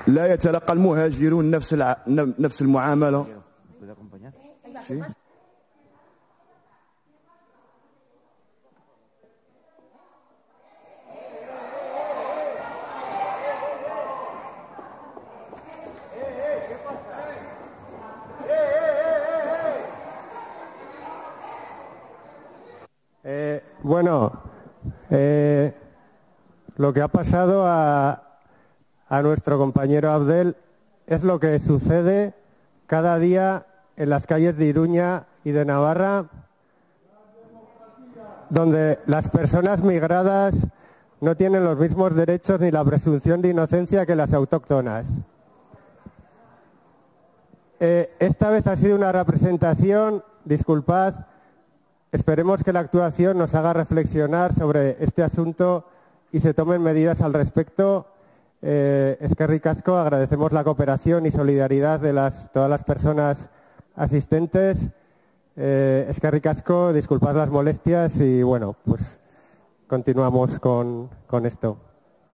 لا يتلقى المهاجرون نفس المعاملة. Sí. Bueno, lo que ha pasado a nuestro compañero Abdel es lo que sucede cada día en las calles de Iruña y de Navarra, donde las personas migradas no tienen los mismos derechos ni la presunción de inocencia que las autóctonas. Esta vez ha sido una representación, disculpad, esperemos que la actuación nos haga reflexionar sobre este asunto y se tomen medidas al respecto. Eskerrik asko, agradecemos la cooperación y solidaridad de todas las personas asistentes. Eskerrik asko, disculpad las molestias y bueno, pues continuamos con esto.